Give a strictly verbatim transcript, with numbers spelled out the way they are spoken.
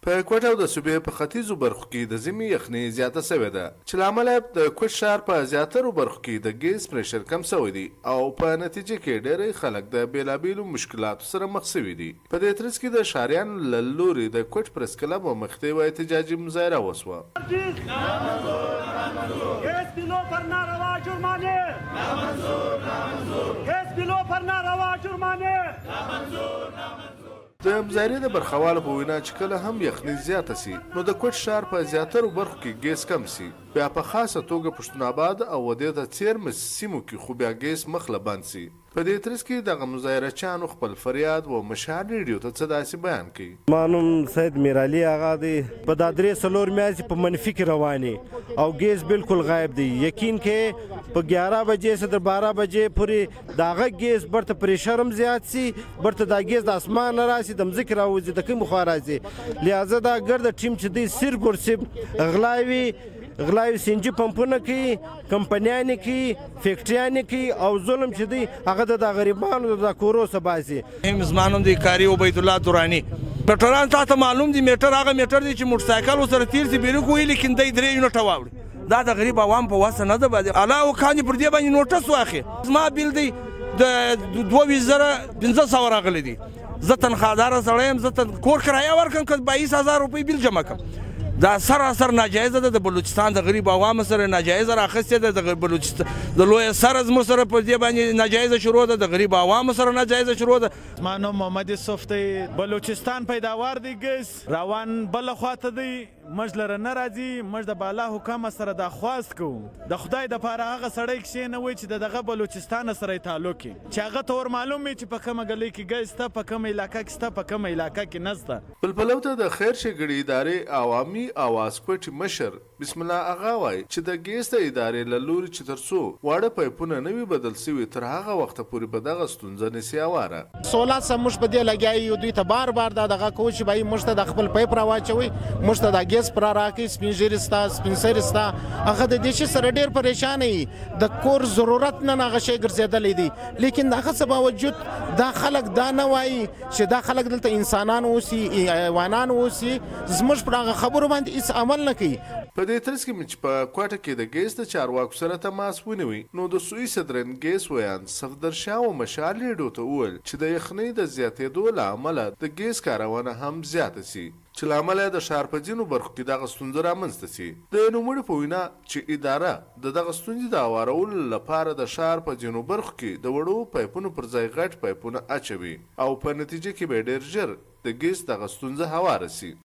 په کوټ او د صوبې په ختیځو برخو کې د ژمي یخنۍ زیاته سوې ده چې له امله د کوټ ښار په زیاترو برخو کې د ګیس پریشر کم سوی دی او په نتیجه کې ډېری خلک د بېلابېلو مشکلاتو سره مخ سوي دي. په دې ترڅ کې د ښاریانو له لوري د کوټ پرس کلب مخې و احتجاجي مظاهره وسوه. د مظاهرې د برخوالو په وینا چې کله هم یخنۍ زیاته سي نو د کوټ ښار په زیاترو برخو کې ګیس کم سي، بیا په خاصه توګه پښتون آباد او ودې ته څیرمه سیمو کې خو بیا ګیس مخ له بند سي. په دې ترڅ کې دغه مظاهره چانو خپل فریاد و مشال ریډیو ته څه داسې بیان کوي. ما نوم سید میرعلي آغا دی. په دا درې څلور میاشتې په منفي کې روانې او ګیس بالکل غایب دی. یقین کې په ګیارہ بجې څخه تر بارہ بجې پورې د هغه ګیس برته پریشر هم زیات سي، برته دا ګیس د اسمان نه راسي، د مځکې راوځي، د کوم خوا راځي. لہذا دا ګرد ټیم چې دی صرف ور صرف غلاوي غلاوي سینجی پمپونه کوي، کمپنیانې کوي، فیکټریانې کوي او ظلم چې دی هغه د غریبانو د کورو څخه باسي. زما نوم دی کاري عبید الله دراني. پټران تا ته معلوم دی میټر هغه میټر دی چې موټرسایکل ورسره تیر سي بیرو کوي، لیکن دی درې یونټه واوړي. دا د غریب عوام په واسه نه ده. باندې الله وکړي پر دې باندې نوټس واخلي. زما بیل دی د دوه ویشت زره پنځه سوه راغلی دی. زه تنخواداره سړی یم، زه کور کرایه ورکړم که بایس هزار روپۍ بیل جمع کړم. دا سراسر ناجایزه ده. د بلوچستان د غریب عوامو سره ناجایزه راخیستې ده. د بلوچستان د لویه سر زموږ سره په دې باندې ناجایزه شروع ده، د غریب عوامو سره ناجایزه شروع ده. زما نوم محمد یوسف دی. بلوچستان پیداوار دی ګیس روان بله خواته دی، موږ لره نه راځي. موږ د بالا حکامه سره دا خواست کوو د خدای دپاره هغه سړی کښېنوئ چې د دغه بلوچستان سره یې تعلق وي، چې هغه ته ور معلوم وي چې په کومه ګلۍ کې ګیس شته، په کومه علاقه کې شته، په کومه علاقه کې نشته. پلپلو ته د خیر ښېګړې ادارې عوامي اواز کوټې مشر بسم الله اغا وایي چې د ګیس د ادارې له لوري چې تر څو واړه پایپونه نه وي بدل سوي تر هغه وخته پورې به دغه ستونزه نسي هواره. سولات سه موږ په دې لګیا یو، دوی ته بار بار دا دغه کوو چې بهايي موږ ته د خپل پایپ راواچوئ، موږ ته دا ګیس پر راکړئ، سپین ږیري ستا سپین سري ستا. هغه د دې شي سره ډېر پریشانه وي، د کور ضرورت نن هغه شی ګرځېدلی دی. لیکن د هغه څه باوجود دا خلک دا نه وایي چې دا خلک دلته انسانان اوسي، حیوانان اوسي، زموږ پر هغه خبرو باندې هېڅ عمل نه کوي. په دې ترڅ کې چې په کوټه کې د ګیس د چارواکو سره تماس ونیوي نو د سوی صدرن ګیس ویان صفدر شاه او مشال ریډیو ته وویل چې د یخنۍ د زیاتېدو له امله د ګیس کارونه هم زیاته سي، چې له امله د ښار په ځینو برخو کې دغه ستونزه رامنځته سي. د نوموړي په وینا چې اداره د دغه ستونزې د هوارولو لپاره د ښار په ځینو برخو کې د وړو پایپونو پر ځای غټ پایپونه اچوي او په نتیجه کې به ډېر ژر د ګیس دغه ستونزه هواره سي.